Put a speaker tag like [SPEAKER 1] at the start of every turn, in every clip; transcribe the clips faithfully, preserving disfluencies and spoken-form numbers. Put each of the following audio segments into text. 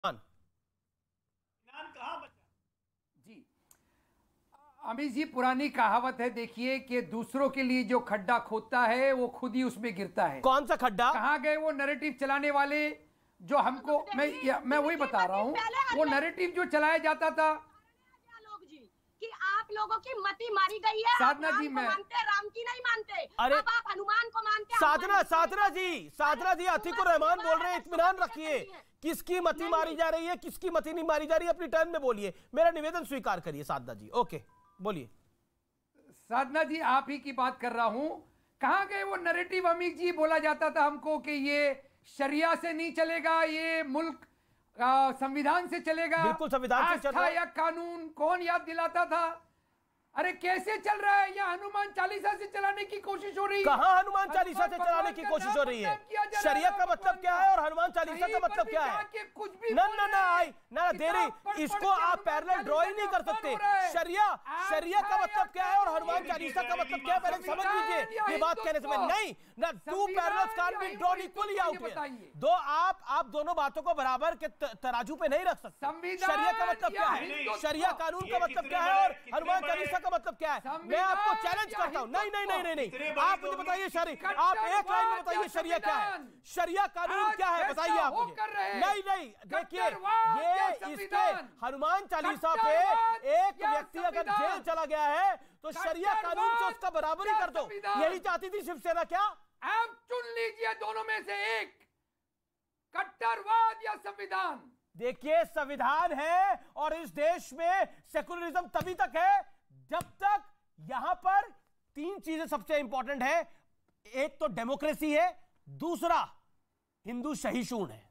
[SPEAKER 1] कहां बचा?
[SPEAKER 2] जी अमित जी, पुरानी कहावत है, देखिए कि दूसरों के लिए जो खड्डा खोदता है वो खुद ही उसमें गिरता है।
[SPEAKER 3] कौन सा खड्डा?
[SPEAKER 2] कहाँ गए वो नैरेटिव चलाने वाले जो हमको, मैं मैं वही बता रहा हूँ, वो नैरेटिव जो चलाया जाता था
[SPEAKER 4] लोग जी कि आप लोगों की मति मारी गई है।
[SPEAKER 2] साधना
[SPEAKER 4] आप राम
[SPEAKER 2] जी,
[SPEAKER 4] को
[SPEAKER 2] मैं
[SPEAKER 4] मानते, राम की नहीं मानते।
[SPEAKER 3] अरे
[SPEAKER 4] अब आप हनुमान को मानते।
[SPEAKER 3] साधना साधना जी साधना जी अतीकुर रहमान बोल रहे हैं, इत्मीनान रखिए। किसकी मति मारी जा रही है, किसकी मति नहीं मारी जा रही है, अपनी टर्न में बोलिए। मेरा निवेदन स्वीकार करिए साधना जी। ओके बोलिए।
[SPEAKER 2] साधना जी, आप ही की बात कर रहा हूं। कहां गए वो नैरेटिव अमित जी? बोला जाता था हमको कि ये शरिया से नहीं चलेगा, ये मुल्क संविधान से चलेगा।
[SPEAKER 3] बिल्कुल संविधान से चल रहा है।
[SPEAKER 2] या कानून कौन याद दिलाता था? अरे कैसे चल रहा है? या हनुमान चालीसा से चलाने की कोशिश हो रही है?
[SPEAKER 3] कहां हनुमान चालीसा से चलाने की कोशिश हो रही है? शरिया का मतलब क्या है और हनुमान चालीसा का मतलब क्या है?
[SPEAKER 2] कुछ भी
[SPEAKER 3] ना ना ना आई ना दे रही, इसको आप पैरेलल ड्रॉ ही नहीं कर सकते। शरिया शरिया का मतलब क्या है और हनुमान चालीसा का मतलब क्या है, पहले समझ लीजिए। ये बात कहने से पहले नहीं ना, two parallels can be drawn equally out here. दो आप आप दोनों बातों को बराबर के तराजू पे नहीं रख सकते। शरिया का मतलब क्या है, शरिया कानून का मतलब क्या है और हनुमान चालीसा का मतलब क्या है? मैं आपको चैलेंज करता हूं। नहीं नहीं नहीं नहीं नहीं आप मुझे बताइए शरिया, आप एक लाइन में बताइए शरिया क्या है, शरिया कानून क्या है, बताइए आप मुझे। नहीं नहीं देखिए, ये इसके हनुमान चालीसा पे एक व्यक्ति अगर जेल चला गया है तो शरिया कानून से उसका बराबरी कर दो। यही चाहती थी शिवसेना क्या?
[SPEAKER 2] आप चुन लीजिए दोनों में से एक, कट्टरवाद या संविधान।
[SPEAKER 3] देखिए संविधान है और इस देश में सेकुलरिज्म तभी तक है जब तक यहां पर तीन चीजें सबसे इंपॉर्टेंट है। एक तो डेमोक्रेसी है, दूसरा हिंदू सहिष्णु है।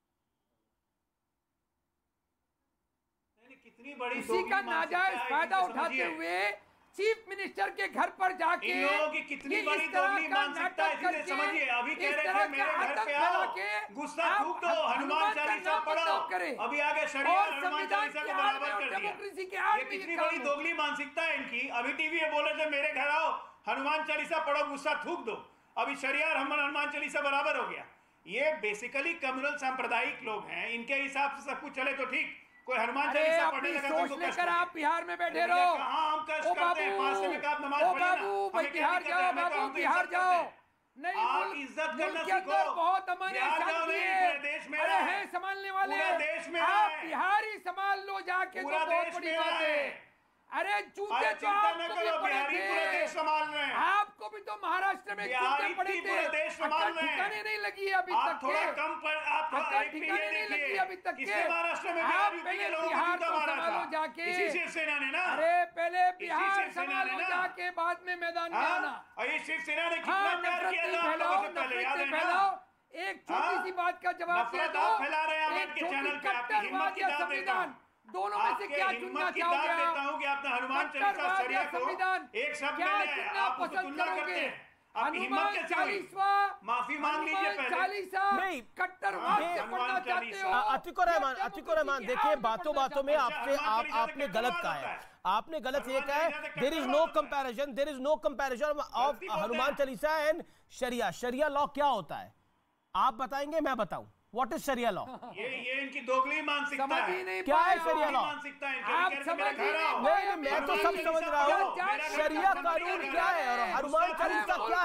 [SPEAKER 1] कितनी बड़ी
[SPEAKER 2] इसी का नाजायज फायदा उठाते हुए चीफ मिनिस्टर के घर पर जाके
[SPEAKER 1] इन लोगों की कितनी बड़ी दोगली मानसिकता है, इसीलिए समझिए। अभी कह रहे थे मेरे घर पे आओ, गुस्सा थूक दो, हनुमान चालीसा पढ़ो, अभी आगे शरिया और हनुमान चालीसा को बराबर कर दिया। ये कितनी बड़ी दोगली मानसिकता है इनकी। अभी टीवी में बोले थे मेरे घर आओ, हनुमान चालीसा पढ़ो, गुस्सा थूक दो, अभी शरिया और हनुमान चालीसा बराबर हो गया। ये बेसिकली कम्युनल सांप्रदायिक लोग हैं, इनके हिसाब से सब कुछ चले तो ठीक। कोई हनुमान चालीसा पढ़ने लगा तो
[SPEAKER 2] लेकर आप बिहार में बैठे रहो।
[SPEAKER 1] कहां हम कष्ट करते हैं? पांच से में आप नमाज पढ़े ना, हमें क्या दिक्कत है? हमें तो हम
[SPEAKER 2] बिहार जाओ, नहीं
[SPEAKER 1] आप इज्जत करना सीखो।
[SPEAKER 2] बहुत अमन है,
[SPEAKER 1] देश में
[SPEAKER 2] अरे है संभालने वाले,
[SPEAKER 1] पूरा देश में
[SPEAKER 2] आप बिहार ही संभाल लो जाके,
[SPEAKER 1] पूरा
[SPEAKER 2] तो बहुत बड़ी बात है। अरे जूते तो आपको भी पड़े थे,
[SPEAKER 1] पूरा देश संभाल रहे हैं।
[SPEAKER 2] आपको भी तो महाराष्ट्र में जूते पड़े थे,
[SPEAKER 1] पूरा देश संभाल रहे हैं।
[SPEAKER 2] ठिकाने नहीं लगी अभी
[SPEAKER 1] आप
[SPEAKER 2] तक।
[SPEAKER 1] थोड़ा कम पर आप थोड़ा
[SPEAKER 2] ठिकाने नहीं लगी अभी तक।
[SPEAKER 1] किसने महाराष्ट्र में
[SPEAKER 2] आप पहले बिहार को संभालो जाके,
[SPEAKER 1] इसी शिवसेना ने ना।
[SPEAKER 2] अरे पहले बिहार संभालो जाके, बाद में मैदान में आना।
[SPEAKER 1] और ये शिवसेना ने कितना प्यार किया था आप लोगों से पहले, याद है ना?
[SPEAKER 2] एक छोटी सी बात का जवाब दे दो।
[SPEAKER 1] फैला रहे हैं आप के चैनल पे, आपकी हिम्मत की दाद देता हूं,
[SPEAKER 2] दोनों में से क्या चुनना चाहोगे?
[SPEAKER 1] देता हूं कि आपने हनुमान चालीसा शरिया को एक शब्द में ले आए, आप उसको तुलना करते हैं। आपकी हिम्मत कैसे हुई? माफी मांग लीजिए पहले।
[SPEAKER 2] चालीसा नहीं, कट्टरवाद से पढ़ना चाहते हो?
[SPEAKER 3] अतीकुर रहमान, अतीकुर रहमान देखिए, बातों बातों में आपसे आप आपने गलत कहा है, आपने गलत ये कहा है। There is no comparison, there is no comparison of Hanuman Chalisa and sharia. Sharia law क्या होता है आप बताएंगे, मैं बताऊं? What is sharia law?
[SPEAKER 1] ये ये इनकी दोगली मानसिकता है।
[SPEAKER 3] क्या है शरिया लॉ?
[SPEAKER 1] मानसिकता है
[SPEAKER 2] आप समझ
[SPEAKER 3] नहीं, मैं तो सब समझ रहा हूँ। शरिया कानून क्या है और हनुमान चालीसा क्या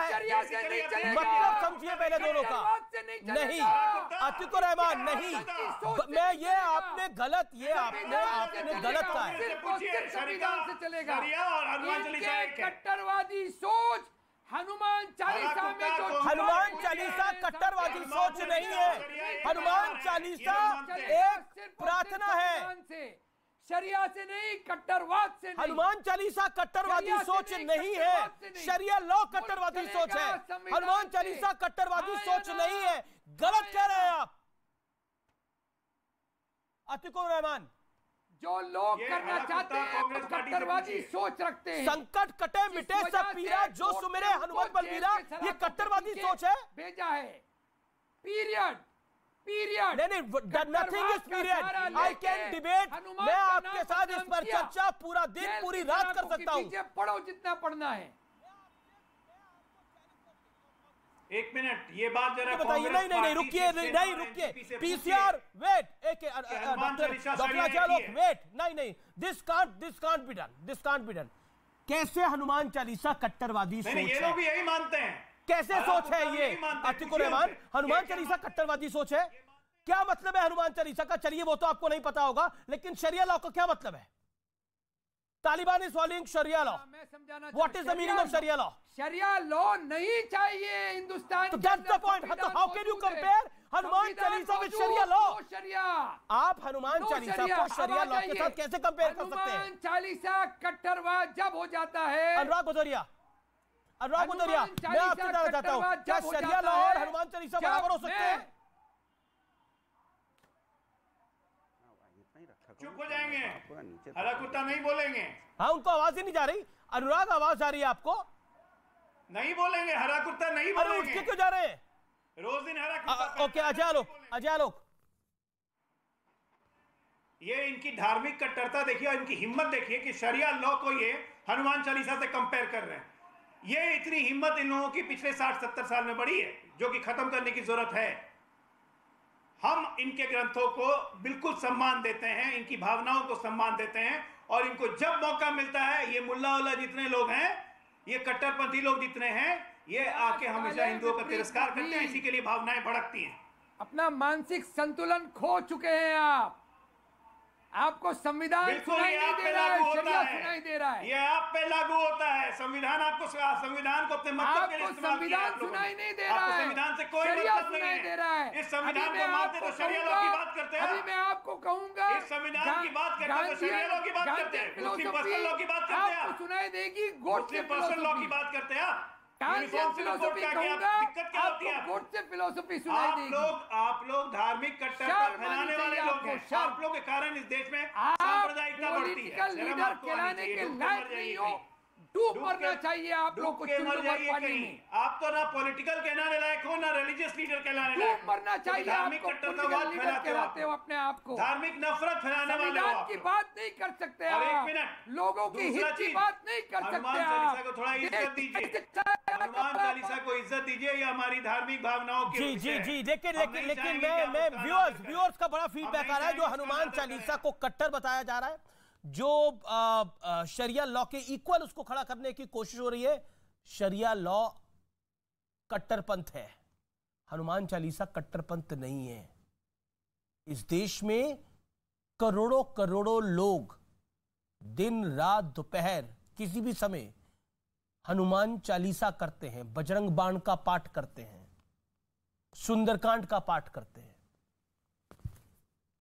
[SPEAKER 3] है, मतलब समझिए पहले दोनों का। नहीं अतीकुर रहमान, नहीं, मैं ये आपने गलत, ये आपने आपने गलत कहा है।
[SPEAKER 2] संविधान से चलेगा।
[SPEAKER 1] और हनुमान चालीसा
[SPEAKER 2] कट्टरवादी सोच हनुमान चालीसा में जो
[SPEAKER 3] हनुमान चालीसा कट्टरवादी सोच नहीं है। हनुमान चालीसा एक प्रार्थना है,
[SPEAKER 2] शरिया से नहीं, कट्टरवाद से नहीं।
[SPEAKER 3] हनुमान चालीसा कट्टरवादी सोच नहीं है, शरिया लॉ कट्टरवादी सोच है। हनुमान चालीसा कट्टरवादी सोच नहीं है, गलत कह रहे हैं आप अतीकुर रहमान।
[SPEAKER 2] जो लोग करना चाहते हैं कट्टरवादी सोच रखते हैं।
[SPEAKER 3] संकट कटे मिटे सब पीरा, जो सुमेरे हनुमान बलबीरा, ये कट्टरवादी सोच है।
[SPEAKER 2] भेजा है पीरियड पीरियड
[SPEAKER 3] नहीं नहीं, nothing is period. I can debate, मैं आपके साथ इस पर चर्चा पूरा दिन पूरी रात कर सकता हूं।
[SPEAKER 2] पढ़ो जितना पढ़ना है।
[SPEAKER 1] एक मिनट, ये बात जरा
[SPEAKER 3] बताइए। नहीं नहीं नहीं रुकिए, नहीं रुकिए, पीसीआर वेट, एक डॉक्टर अजालोक वेट, नहीं नहीं, this can't this can't be done, this can't be done. कैसे हनुमान चालीसा कट्टरवादी सोच है?
[SPEAKER 1] ये लोग भी यही मानते हैं।
[SPEAKER 3] कैसे सोच है ये अतीकुर रहमान? हनुमान चालीसा कट्टरवादी सोच है? क्या मतलब है हनुमान चालीसा का? चलिए वो तो आपको नहीं पता होगा, लेकिन शरिया लॉ का क्या मतलब है? Taliban is following sharia law.
[SPEAKER 2] मैं समझाना,
[SPEAKER 3] what is the meaning of sharia law?
[SPEAKER 2] Sharia law नहीं चाहिए हिंदुस्तान।
[SPEAKER 3] तो दैट्स द पॉइंट। तो how can you compare Hanuman Chalisa with sharia law?
[SPEAKER 2] Sharia,
[SPEAKER 3] आप हनुमान चालीसा को शरिया लॉ के साथ कैसे कंपेयर कर सकते हैं?
[SPEAKER 2] हनुमान चालीसा कट्टरवाद जब हो जाता है।
[SPEAKER 3] अनुराग भदौरिया, अनुराग भदौरिया, मैं आपसे जानना चाहता हूं, क्या शरिया लॉ और हनुमान चालीसा बराबर हो सकते हैं?
[SPEAKER 1] चुप हो जाएंगे, हरा कुत्ता नहीं बोलेंगे।
[SPEAKER 3] हाँ, उनको आवाज ही नहीं जा रही। अनुराग, आवाज आ रही है आपको?
[SPEAKER 1] नहीं बोलेंगे, हरा कुत्ता नहीं बोलेंगे।
[SPEAKER 3] अरे उठ के क्यों जा रहे हैं?
[SPEAKER 1] रोज दिन हरा कुत्ता।
[SPEAKER 3] ओके, अजय आलोक, अजय आलोक,
[SPEAKER 1] ये इनकी धार्मिक कट्टरता देखिए और इनकी हिम्मत देखिए कि शरिया लॉ को ये हनुमान चालीसा से कंपेयर कर रहे हैं। ये इतनी हिम्मत इन लोगों की पिछले साठ सत्तर साल में बढ़ी है, जो कि खत्म करने की जरूरत है। हम इनके ग्रंथों को बिल्कुल सम्मान देते हैं, इनकी भावनाओं को सम्मान देते हैं, और इनको जब मौका मिलता है, ये मुल्ला उल्ला जितने लोग हैं, ये कट्टरपंथी लोग जितने हैं, ये आके हमेशा हिंदुओं का तिरस्कार करते हैं। इसी के लिए भावनाएं भड़कती हैं।
[SPEAKER 2] अपना मानसिक संतुलन खो चुके हैं आप। आपको संविधान सुनाई नहीं दे रहा है, शरिया सुनाई दे रहा है।
[SPEAKER 1] ये आप पे लागू होता है। संविधान आपको, संविधान को अपने मतलब के लिए इस्तेमाल किया है।
[SPEAKER 2] संविधान सुनाई नहीं दे रहा है,
[SPEAKER 1] संविधान से कोई मतलब नहीं
[SPEAKER 2] दे रहा है।
[SPEAKER 1] इस संविधान को मानते तो शरिया लॉ की बात करते हैं।
[SPEAKER 2] अभी मैं आपको कहूंगा,
[SPEAKER 1] इस संविधान की बात करते हैं तो शरिया लॉ की बात करते हैं, मुस्लिम पर्सनल लॉ की बात करते हैं।
[SPEAKER 2] आपको सुनाई देगी गोडसे
[SPEAKER 1] पर्सनल लॉ की बात करते हैं आप।
[SPEAKER 2] फिलोसफी कहूंगा, आपको गोडसे फिलोसफी सुनाई
[SPEAKER 1] आप
[SPEAKER 2] देगी।
[SPEAKER 1] लोग आप लोग धार्मिक कट्टरता फैलाने वाले लोग हैं। आप लोग के कारण इस देश में सांप्रदायिकता बढ़ती है।
[SPEAKER 2] लीडर कहलाने के लायक नहीं हो, डूब मरना चाहिए आप लोग को चुंबक पानी में।
[SPEAKER 1] आप तो ना पॉलिटिकल कहलाने लायक हो, ना रिलीजियस लीडर कहलाने लायक।
[SPEAKER 2] डूब मरना चाहिए
[SPEAKER 1] धार्मिक
[SPEAKER 2] आपको,
[SPEAKER 1] कट्टरतावाद
[SPEAKER 2] लीडर कहलाते हो अपने आप को।
[SPEAKER 1] धार्मिक नफरत फैलाने वाले हो
[SPEAKER 2] संविधान की बात नहीं कर सकते
[SPEAKER 1] और एक
[SPEAKER 2] आप,
[SPEAKER 1] मिनट,
[SPEAKER 2] लोगों की हित की बात नहीं कर सकते
[SPEAKER 1] हनुमान
[SPEAKER 2] आप।
[SPEAKER 1] चालीसा को थोड़ा इज्जत दीजिए, हनुमान चालीसा को इज्जत दीजिए। ये हमारी धार्मिक भावनाओं की
[SPEAKER 3] जी जी जी लेकिन लेकिन लेकिन मैं मैं व्यूअर्स व्यूअर्स का बड़ा फीडबैक आ रहा है, जो हनुमान चालीसा को कट्टर बताया जा रहा है, जो आ, आ, शरिया लॉ के इक्वल उसको खड़ा करने की कोशिश हो रही है। शरिया लॉ कट्टरपंथ है, हनुमान चालीसा कट्टरपंथ नहीं है। इस देश में करोड़ों करोड़ों लोग दिन रात दोपहर किसी भी समय हनुमान चालीसा करते हैं, बजरंग बाण का पाठ करते हैं, सुंदरकांड का पाठ करते हैं।